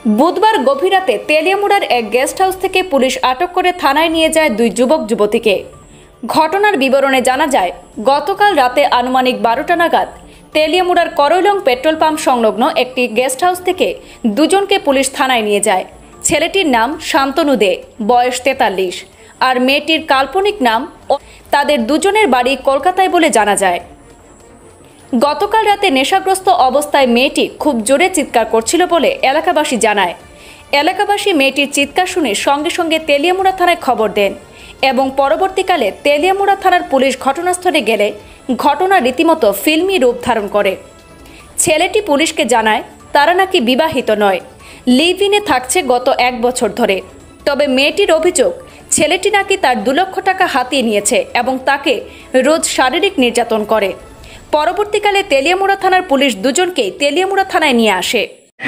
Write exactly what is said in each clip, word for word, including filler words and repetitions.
বুধবার গভীর রাতে তেলিয়ামুড়ার এক গেস্ট হাউস থেকে পুলিশ আটক করে থানায় নিয়ে যায় দুই যুবক যুবতীকে। ঘটনার বিবরণে জানা যায়, গতকাল রাতে আনুমানিক বারোটা নাগাদ তেলিয়ামুড়ার করৈলং পেট্রোল পাম্প সংলগ্ন একটি গেস্ট হাউস থেকে দুজনকে পুলিশ থানায় নিয়ে যায়। ছেলেটির নাম শান্তনু দে, বয়স তেতাল্লিশ, আর মেয়েটির কাল্পনিক নাম। তাদের দুজনের বাড়ি কলকাতায় বলে জানা যায়। গতকাল রাতে নেশাগ্রস্ত অবস্থায় মেয়েটি খুব জোরে চিৎকার করছিল বলে এলাকাবাসী জানায়। এলাকাবাসী মেয়েটির চিৎকার শুনে সঙ্গে সঙ্গে তেলিয়ামুড়া থানায় খবর দেন এবং পরবর্তীকালে তেলিয়ামুড়া থানার পুলিশ ঘটনাস্থলে গেলে ঘটনা রীতিমতো ফিল্মি রূপ ধারণ করে। ছেলেটি পুলিশকে জানায় তারা নাকি বিবাহিত নয়, লিভ ইনে থাকছে গত এক বছর ধরে। তবে মেয়েটির অভিযোগ, ছেলেটি নাকি তার দু লক্ষ টাকা হাতিয়ে নিয়েছে এবং তাকে রোজ শারীরিক নির্যাতন করে। পরবর্তীকালে তেলিয়ামুড়া থানার পুলিশ দুজনকেই তেলিয়ামুড়া থানায় নিয়ে আসে।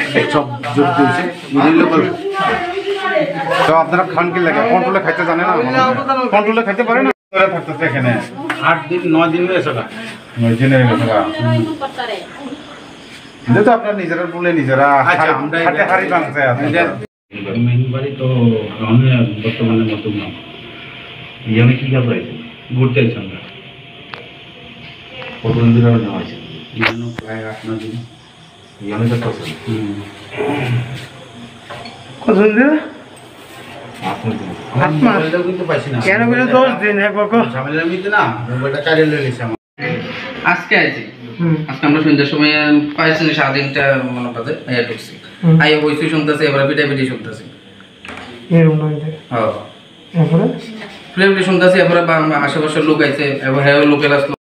তো আপনারা খান কি লাগে? কন্ট্রোলে খাইতে জানে না, কন্ট্রোলে খাইতে পারে না, থাকতেছে এখানে আট দিন নয় দিন হয়েছে না, নয় দিন হয়ে গেছে। যেহেতু আপনার নিজেরা বলে নিজেরা হাতে হারি ভাঙছে। মেন বাড়ি তো বর্তমানে নতুন নাম ইয়ামে কি কাজ হয়েছে ঘুরতে এসে আমরা কতদিন ধরে নেওয়া হয়েছে জানো প্রায় আট নয় দিন ইয়ামে তো করছে কতদিন ধরে আট নয় দিন আট মাস কিন্তু পাইছি না কেন বলে দশ দিন হ্যাঁ বাবা ঝামেলার মধ্যে না মোবাইলটা কাটে লইছে আমার আজকে আইছি আজকে আমরা সন্ধ্যার সময় পাইছি সাড়ে তিনটা মনে পাতে আইয়া ঢুকছি আইয়া বইছি শুনতেছি এবার পিটা পিটি শুনতেছি এরকম নয় হ্যাঁ এরপরে পিটা পিটি শুনতেছি এরপরে আশেপাশের লোক আইছে এবার হ্যাঁ লোকের আসলো